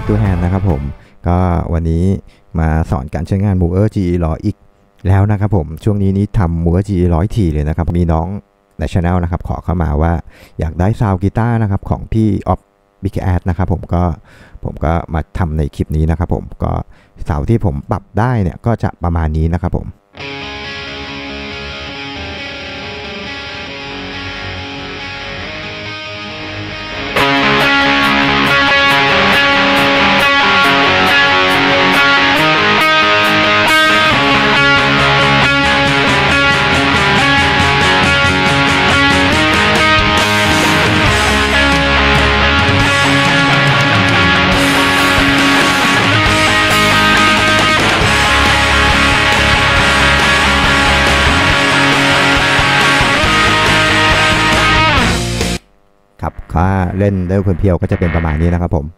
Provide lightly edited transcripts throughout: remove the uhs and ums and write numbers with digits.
to Hand นะครับผมก็วันนี้มาสอนการใช้งาน Mover GE100 อีกแล้วนะครับผมช่วงนี้ทำ Mover GE100 ทีเลยนะครับมีน้องใน Channel นะครับขอเข้ามาว่าอยากได้ซาวด์กีตาร์นะครับของพี่ออฟบิ๊กแอดนะครับผมก็มาทำในคลิปนี้นะครับผมก็ซาวด์ที่ผมปรับได้เนี่ยก็จะประมาณนี้นะครับผมครับถ้าเล่นได้เพียวๆก็จะเป็นประมาณนี้นะครับผม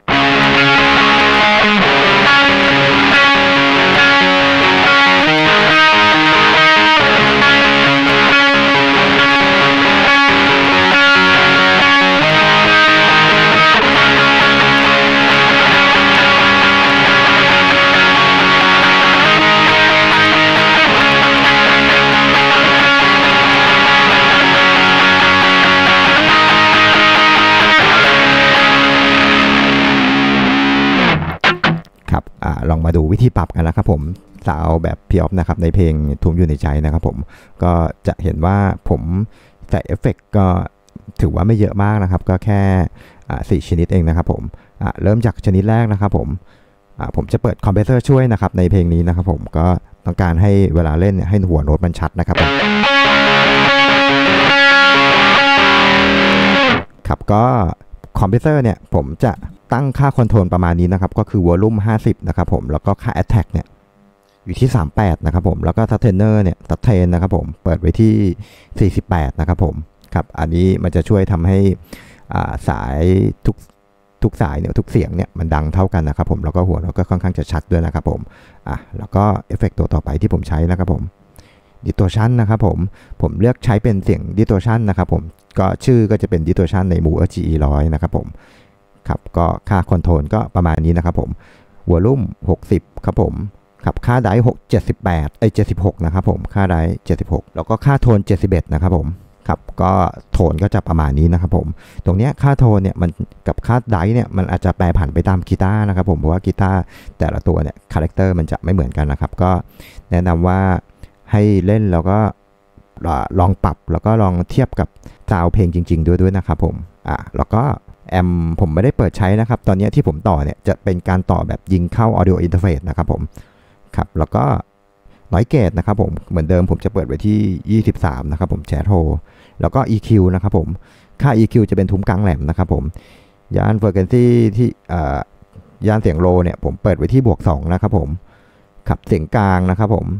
ลองมาดูวิธีปรับกันนะครับผมสาวแบบพี่ออฟนะครับในเพลงทุ่มอยู่ในใจนะครับผมก็จะเห็นว่าผมใส่เอฟเฟกต์ก็ถือว่าไม่เยอะมากนะครับก็แค่4ชนิดเองนะครับผมเริ่มจากชนิดแรกนะครับผมจะเปิดคอมเพรสเซอร์ช่วยนะครับในเพลงนี้นะครับผมก็ต้องการให้เวลาเล่นให้หัวโน้ตมันชัดนะครับครับก็คอมเพรสเซอร์เนี่ยผมจะตั้งค่าคอนโทรลประมาณนี้นะครับก็คือวอลลุ่ม50นะครับผมแล้วก็ค่า Attack เนี่ยอยู่ที่38นะครับผมแล้วก็ทัชเทนเนอร์เนี่ยทัชเทนนะครับผมเปิดไว้ที่48นะครับผมครับอันนี้มันจะช่วยทำให้สายทุกสายเนี่ยทุกเสียงเนี่ยมันดังเท่ากันนะครับผมแล้วก็หัวเราก็ค่อนข้างจะชัดด้วยนะครับผมแล้วก็เอฟเฟกต์ตัวต่อไปที่ผมใช้นะครับผมDistortion นะครับผมเลือกใช้เป็นเสียง Distortion นะครับผมก็ชื่อก็จะเป็น Distortion ใน Mover GE100 นะครับผมครับก็ค่าคอนโทรลก็ประมาณนี้นะครับผมวอลลุ่ม60ครับผมครับค่าไดร์76นะครับผมค่าไดร์76แล้วก็ค่าโทน71นะครับผมครับก็โทนก็จะประมาณนี้นะครับผมตรงเนี้ยค่าโทนเนี่ยมันกับค่าไดร์เนี่ยมันอาจจะแปรผันไปตามกีตาร์นะครับผมเพราะว่ากีตาร์แต่ละตัวเนี่ยคาแรคเตอร์มันจะไม่เหมือนกันนะครับก็แนะนำว่าให้เล่นแล้วก็ลองปรับแล้วก็ลองเทียบกับซาวด์เพลงจริงๆด้วยนะครับผมแล้วก็แอมผมไม่ได้เปิดใช้นะครับตอนนี้ที่ผมต่อเนี่ยจะเป็นการต่อแบบยิงเข้า Audio Interface นะครับผมครับแล้วก็Noise Gateนะครับผมเหมือนเดิมผมจะเปิดไว้ที่23นะครับผมแชทโฮแล้วก็ EQ นะครับผมค่า EQ จะเป็นทุ้มกลางแหลมนะครับผมย่าน Frequency ที่ย่านเสียงโลเนี่ยผมเปิดไว้ที่+2นะครับผมครับเสียงกลางนะครับผม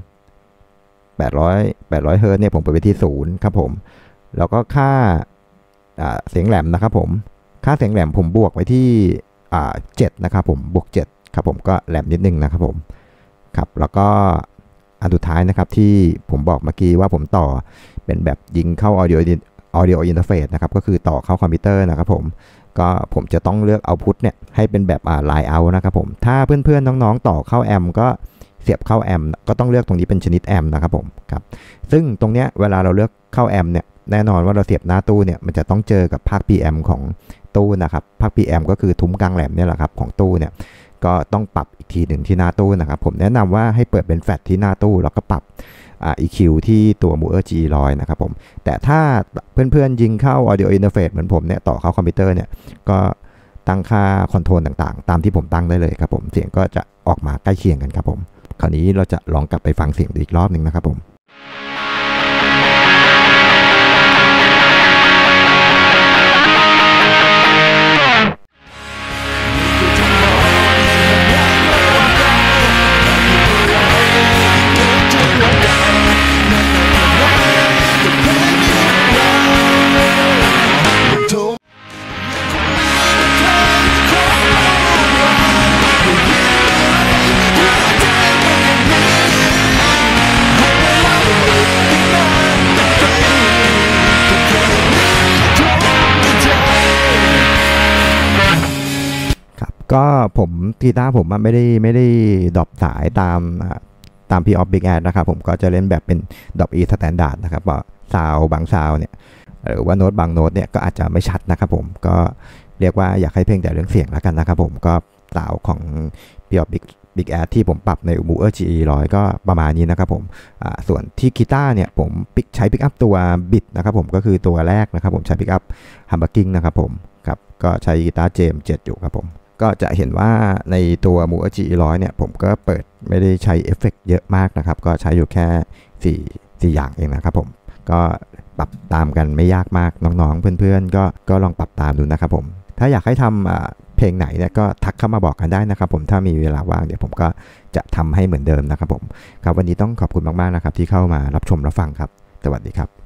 800 เฮิร์ตซ์เนี่ยผมเปิดไว้ที่0ครับผมแล้วก็ค่าเสียงแหลมนะครับผมค่าเสียงแหลมผมบวกไว้ที่7นะครับผมบวก7ครับผมก็แหลมนิดนึงนะครับผมครับแล้วก็อันสุดท้ายนะครับที่ผมบอกเมื่อกี้ว่าผมต่อเป็นแบบยิงเข้า Audio Interface นะครับก็คือต่อเข้าคอมพิวเตอร์นะครับก็ผมจะต้องเลือก Output เนี่ยให้เป็นแบบLine Out นะครับผมถ้าเพื่อนๆน้องๆต่อเข้าแอมก็เสียบเข้าแอมก็ต้องเลือกตรงนี้เป็นชนิดแอมนะครับผมครับซึ่งตรงเนี้ยเวลาเราเลือกเข้าแอมเนี่ยแน่นอนว่าเราเสียบหน้าตู้เนี่ยมันจะต้องเจอกับภาค PM ของตู้นะครับภาค PM ก็คือทุ้มกลางแหลมเนี่ยแหละครับของตู้เนี่ยก็ต้องปรับอีกทีหนึ่งที่หน้าตู้นะครับผมแนะนำว่าให้เปิดเป็นแฟลชที่หน้าตู้แล้วก็ปรับEQ ที่ตัว Mover GE100 นะครับผมแต่ถ้าเพื่อนๆยิงเข้า Audio Interface เหมือนผมเนี่ยต่อเข้าคอมพิวเตอร์เนี่ยก็ตั้งค่าคอนโทรลต่างๆตามที่ผมตั้งได้เลยครับผมเสียงก็จะออกมาใกล้เคียงกันครับผมคราวนี้เราจะลองกลับไปฟังเสียงอีกรอบหนึ่งนะครับผมก็ผมกีตาร์ผมไม่ได้ดรอปสายตาม P of Big Ass นะครับผมก็จะเล่นแบบเป็นดรอป E Standard นะครับว่าซาวบางซาวเนี่ยหรือว่าโน้ตบางโน้ตเนี่ยก็อาจจะไม่ชัดนะครับผมก็เรียกว่าอยากให้เพ่งแต่เรื่องเสียงแล้วกันนะครับผมก็ซาวของ P of Big Ass ที่ผมปรับใน Uber GE 100ก็ประมาณนี้นะครับผมส่วนที่กีตาร์เนี่ยผมใช้ปิกอัพตัวบิดนะครับผมก็คือตัวแรกนะครับผมใช้ปิกอัพ Humbucking นะครับผมครับก็ใช้กีตาร์ JM7 อยู่ครับผมก็จะเห็นว่าในตัว Moog E100 เนี่ยผมก็เปิดไม่ได้ใช้เอฟเฟกต์เยอะมากนะครับก็ใช้อยู่แค่4อย่างเองนะครับผมก็ปรับตามกันไม่ยากมากน้องๆเพื่อนๆก็ลองปรับตามดูนะครับผมถ้าอยากให้ทำเพลงไหนเนี่ยก็ทักเข้ามาบอกกันได้นะครับผมถ้ามีเวลาว่างเดี๋ยวผมก็จะทำให้เหมือนเดิมนะครับผมครับวันนี้ต้องขอบคุณมากๆนะครับที่เข้ามารับชมรับฟังครับสวัสดีครับ